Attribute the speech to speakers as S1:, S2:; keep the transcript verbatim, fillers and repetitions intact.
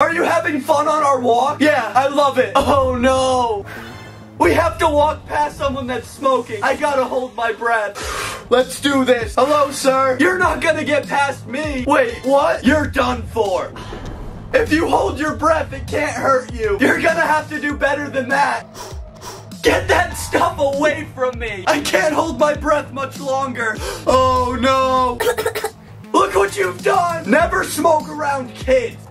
S1: Are you having fun on our walk? Yeah, I love it. Oh no. We have to walk past someone that's smoking. I gotta hold my breath. Let's do this. Hello, sir. You're not gonna get past me. Wait, what? You're done for. If you hold your breath, it can't hurt you. You're gonna have to do better than that. Get that stuff away from me. I can't hold my breath much longer. Oh, no. Look what you've done. Never smoke around kids.